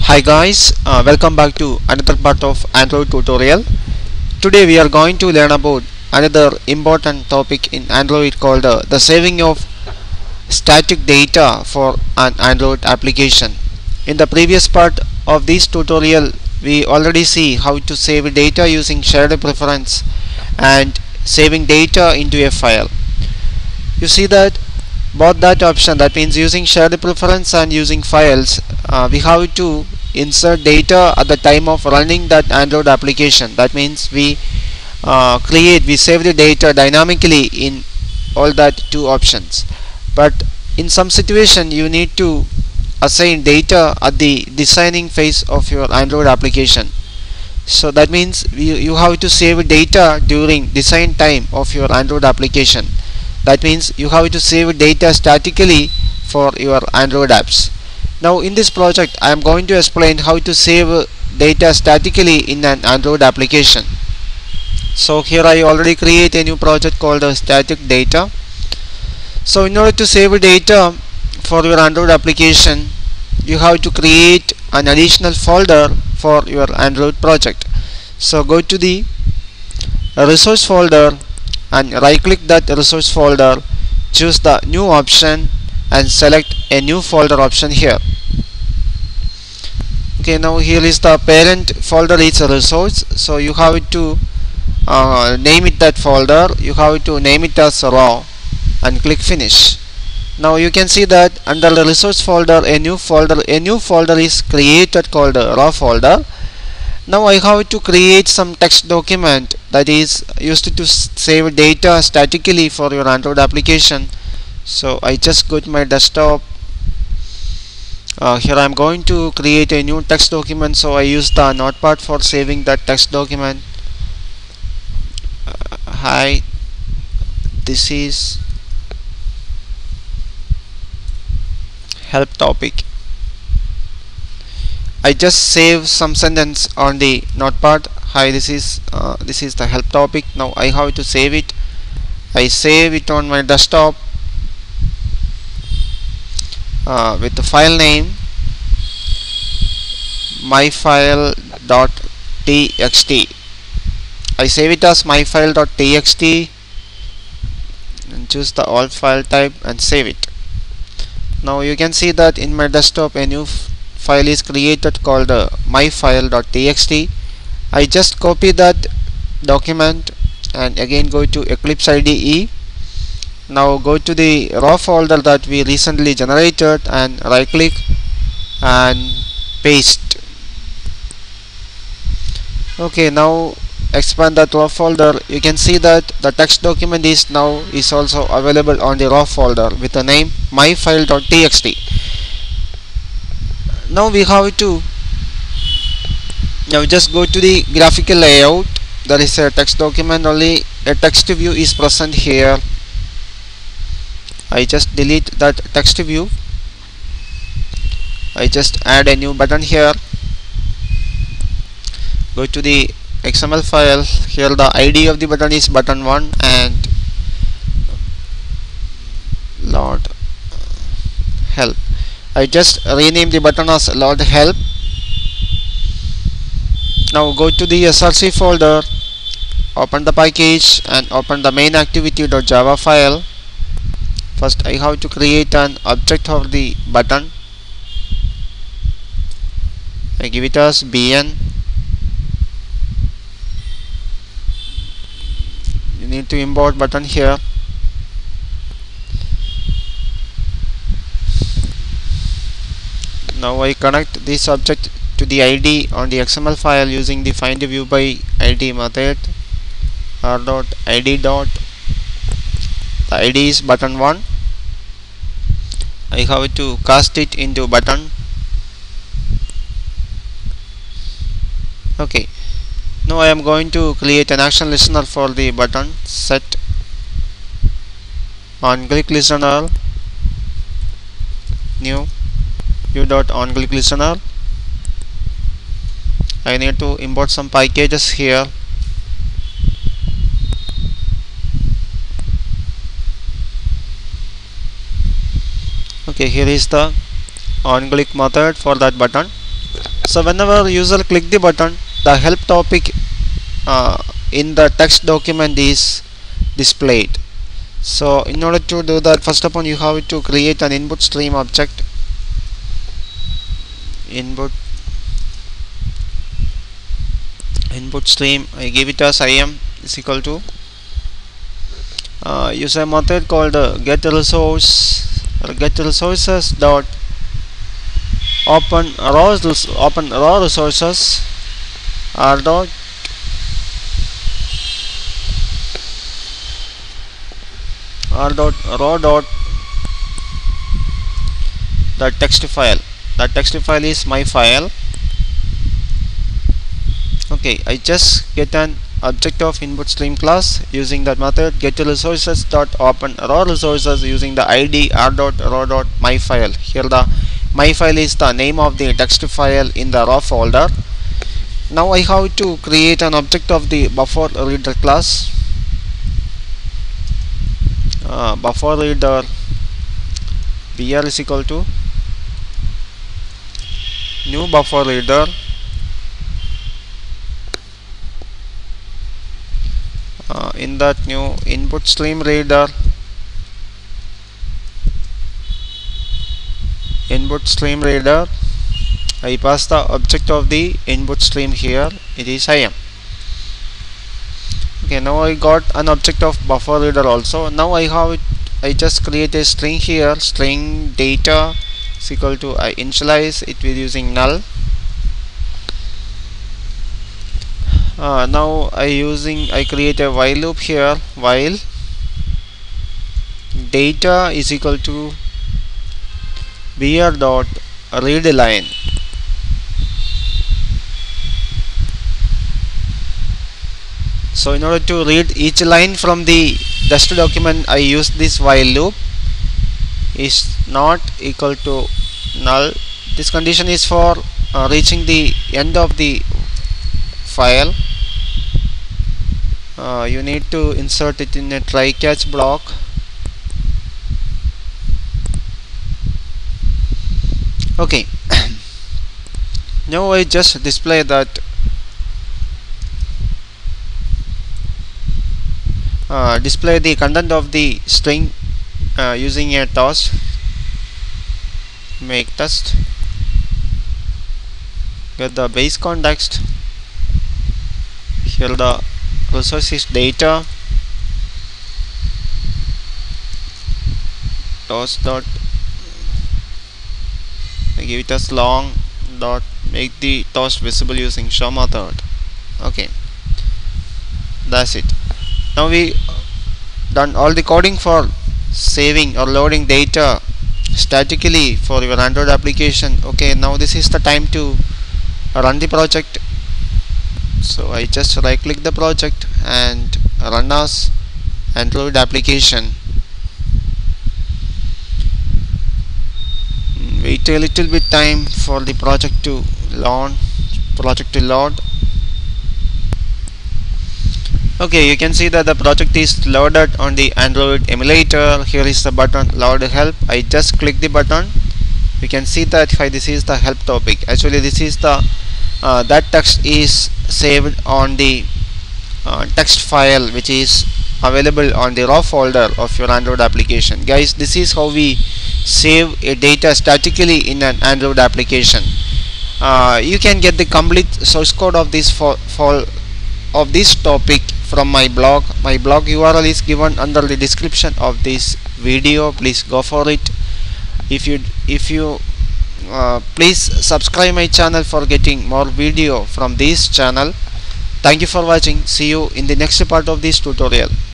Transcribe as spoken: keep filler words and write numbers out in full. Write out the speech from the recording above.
Hi guys, uh, welcome back to another part of Android tutorial. Today we are going to learn about another important topic in Android called uh, the saving of static data for an Android application. In the previous part of this tutorial we already see how to save data using shared preference and saving data into a file. You see that both that option, that means using shared preference and using files, uh, we have to insert data at the time of running that Android application. That means we uh, create we save the data dynamically in all that two options. But in some situation you need to assign data at the designing phase of your Android application. So that means you, you have to save data during design time of your Android application. That means you have to save data statically for your Android apps. Now in this project I am going to explain how to save data statically in an Android application. So here I already create a new project called uh, static data. So in order to save data for your Android application, you have to create an additional folder for your Android project. So go to the resource folder and right click that resource folder, choose the new option and select a new folder option here. Okay, now here is the parent folder is a resource, so you have to uh, name it that folder. You have to name it as raw and click finish. Now you can see that under the resource folder a new folder a new folder is created called raw folder. Now I have to create some text document that is used to save data statically for your Android application. So I just go to my desktop. Uh, here I am going to create a new text document, so I use the notepad for saving that text document. Uh, hi, this is help topic. I just save some sentence on the notepad. Hi, this is uh, this is the help topic. Now I have to save it. I save it on my desktop uh, with the file name myfile.txt. I save it as myfile.txt and choose the alt file type and save it. Now you can see that in my desktop a new file is created called uh, myfile.txt. I just copy that document and again go to Eclipse I D E. Now go to the raw folder that we recently generated and right click and paste. Okay, now expand that raw folder. You can see that the text document is now is also available on the raw folder with the name myfile.txt. Now we have to now just go to the graphical layout. There is a text document, only a text view is present here. I just delete that text view. I just add a new button here. Go to the X M L file. Here the I D of the button is button one and Lord help. I just rename the button as Lord help. Now go to the S R C folder, open the package and open the main activity.java file. First I have to create an object of the button. I give it as bn. You need to import button here. Now I connect this object to the I D on the X M L file using the find view by I D method. R dot I D dot the I D is button one. I have to cast it into button. Okay, now I am going to create an action listener for the button. Set on click listener new u dot on click listener. I need to import some packages here. Okay, here is the on click method for that button. So whenever user click the button, the help topic uh, in the text document is displayed. So in order to do that, first of all you have to create an input stream object. Input input stream, I give it as im is equal to uh, use a method called uh, get resource or get resources dot open raw open raw resources r dot r dot raw dot the text file. The text file is my file. Okay, I just get an object of input stream class using that method get resources dot open raw resources using the id r dot raw dot my file. Here the my file is the name of the text file in the raw folder. Now I have to create an object of the buffer reader class. Uh, buffer reader br is equal to new buffer reader uh, in that new input stream reader input stream reader I pass the object of the input stream here, it is im. Okay, now I got an object of buffer reader also. Now I have it, I just create a string here, string data is equal to I initialize it with using null. Uh, now I using I create a while loop here, while data is equal to br dot read line. So in order to read each line from the test document, I use this while loop is not equal to null. This condition is for uh, reaching the end of the file. Uh, you need to insert it in a try catch block. Okay. Now I just display that uh, display the content of the string uh, using a toast make test, get the base context. Here the resource is data toast dot I give it as long dot make the toast visible using show method. Okay, that's it. Now we done all the coding for saving or loading data statically for your Android application. Okay, now this is the time to run the project. So I just right click the project and run as Android application. Wait a little bit time for the project to launch project to load. Okay, you can see that the project is loaded on the Android emulator. Here is the button load help. I just click the button. You can see that hi, this is the help topic. Actually this is the uh, that text is saved on the uh, text file which is available on the raw folder of your Android application. Guys, this is how we save a data statically in an Android application. Uh, you can get the complete source code of this for, for of this topic from my blog. My blog U R L is given under the description of this video. Please go for it. If you if you uh, please subscribe my channel for getting more video from this channel. Thank you for watching. See you in the next part of this tutorial.